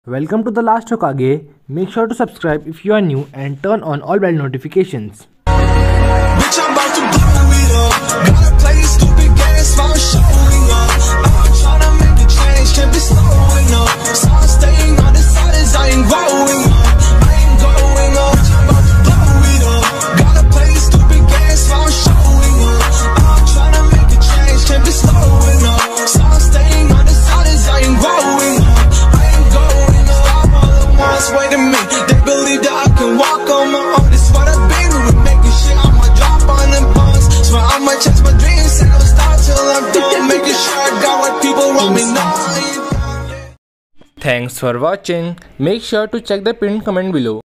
Welcome to the last Hokage. Make sure to subscribe if you are new and turn on all bell notifications. Bitch, I'm about to blow it up. Gotta play stupid games while showing up. I'm tryna make a change, can't be slowing up. So I'm staying on the side as I ain't growing up. I ain't going up, I'm about to blow it up. Gotta play stupid games while showing up. I'm tryna make a change, can't be slowing up. So I'm staying on the side as I ain't growing up. I ain't going up. Stop all at once, wait a minute. They believe that I can walk on my own. This is what I've been with, making shit. I'ma chase my dreams and I'll start till I'm done, making sure I got what people want me now. Thanks for watching. Make sure to check the pinned comment below.